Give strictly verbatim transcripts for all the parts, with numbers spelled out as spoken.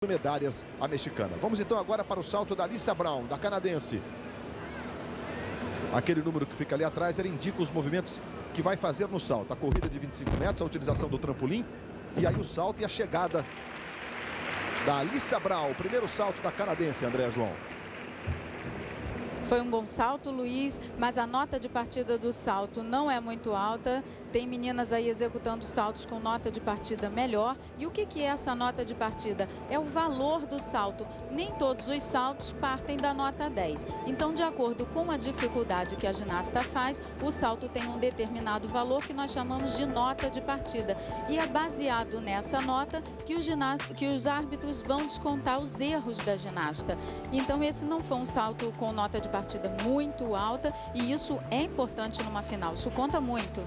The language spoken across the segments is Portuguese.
medalhas a mexicana. Vamos então agora para o salto da Alycia Brown, da canadense. Aquele número que fica ali atrás, ele indica os movimentos que vai fazer no salto. A corrida de vinte e cinco metros, a utilização do trampolim e aí o salto e a chegada da Alycia Brown. O primeiro salto da canadense, Andréa João. Foi um bom salto, Luiz, mas a nota de partida do salto não é muito alta. Tem meninas aí executando saltos com nota de partida melhor. E o que que é essa nota de partida? É o valor do salto. Nem todos os saltos partem da nota dez. Então, de acordo com a dificuldade que a ginasta faz, o salto tem um determinado valor que nós chamamos de nota de partida. E é baseado nessa nota que, o ginasta, que os árbitros vão descontar os erros da ginasta. Então, esse não foi um salto com nota de partida muito alta e isso é importante numa final, isso conta muito.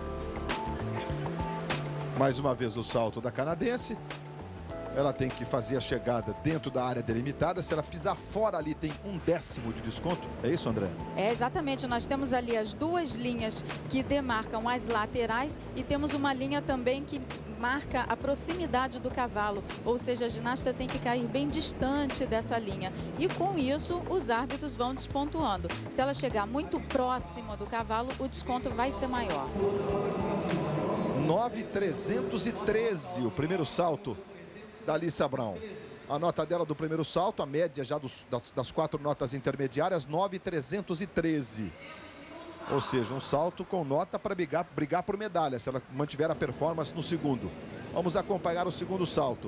Mais uma vez o salto da canadense. Ela tem que fazer a chegada dentro da área delimitada. Se ela pisar fora ali, tem um décimo de desconto. É isso, André? É, exatamente. Nós temos ali as duas linhas que demarcam as laterais e temos uma linha também que marca a proximidade do cavalo. Ou seja, a ginasta tem que cair bem distante dessa linha. E com isso, os árbitros vão despontuando. Se ela chegar muito próxima do cavalo, o desconto vai ser maior. nove mil trezentos e treze, o primeiro salto da Alycia Brown. A nota dela do primeiro salto, a média já dos, das, das quatro notas intermediárias, nove mil trezentos e treze. Ou seja, um salto com nota para brigar, brigar por medalha, se ela mantiver a performance no segundo. Vamos acompanhar o segundo salto.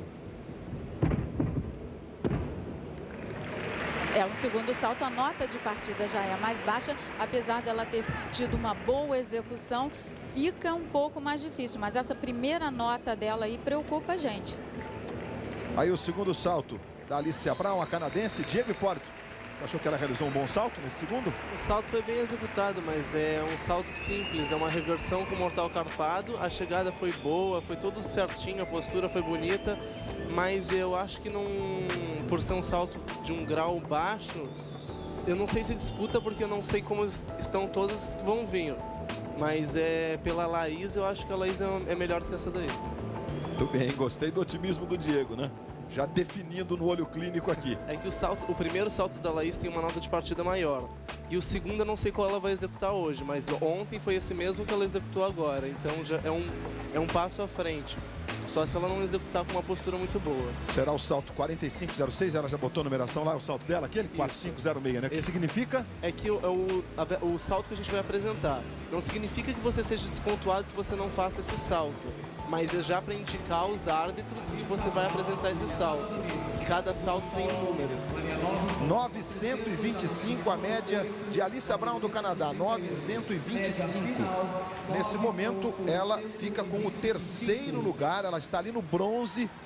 É, o segundo salto, a nota de partida já é mais baixa, apesar dela ter tido uma boa execução, fica um pouco mais difícil, mas essa primeira nota dela aí preocupa a gente. Aí o segundo salto da Alycia Brown, a canadense. Diego Hipólito, você achou que ela realizou um bom salto nesse segundo? O salto foi bem executado, mas é um salto simples, é uma reversão com mortal carpado. A chegada foi boa, foi tudo certinho, a postura foi bonita, mas eu acho que não, por ser um salto de um grau baixo, eu não sei se disputa porque eu não sei como estão todas que vão vir. Mas é pela Laís, eu acho que a Laís é melhor que essa daí. Muito bem, gostei do otimismo do Diego, né? Já definindo no olho clínico aqui. É que o, salto, o primeiro salto da Laís tem uma nota de partida maior. E o segundo eu não sei qual ela vai executar hoje, mas ontem foi esse mesmo que ela executou agora. Então já é um, é um passo à frente. Só se ela não executar com uma postura muito boa. Será o salto quarenta e cinco zero seis, ela já botou a numeração lá, o salto dela, aquele? quarenta e cinco zero seis, né? O que Esse significa? É que o, o, a, o salto que a gente vai apresentar não significa que você seja despontuado se você não faça esse salto. Mas é já para indicar aos árbitros que você vai apresentar esse salto. Cada salto tem um número. novecentos e vinte e cinco a média de Alycia Brown do Canadá, novecentos e vinte e cinco. Nesse momento, ela fica com o terceiro lugar, ela está ali no bronze.